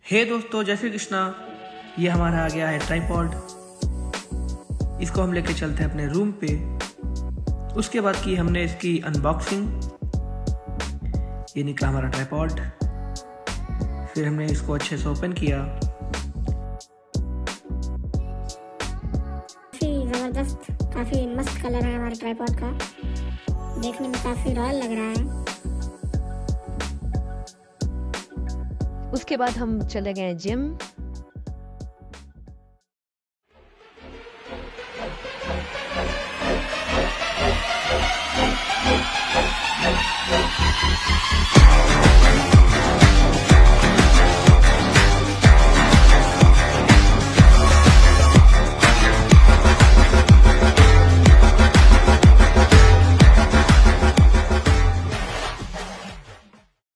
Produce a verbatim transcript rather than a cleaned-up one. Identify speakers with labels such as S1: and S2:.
S1: हे दोस्तों, जय श्री कृष्णा। ये हमारा आ गया है ट्राइपॉड। इसको हम लेके चलते हैं अपने रूम पे। उसके बाद की हमने इसकी अनबॉक्सिंग। ये निकला हमारा ट्राइपॉड। फिर हमने इसको अच्छे से ओपन किया।
S2: काफी जबरदस्त, काफी मस्त कलर है हमारे ट्राइपॉड का। देखने में काफी रॉयल लग रहा है।
S3: उसके बाद हम चले गए जिम।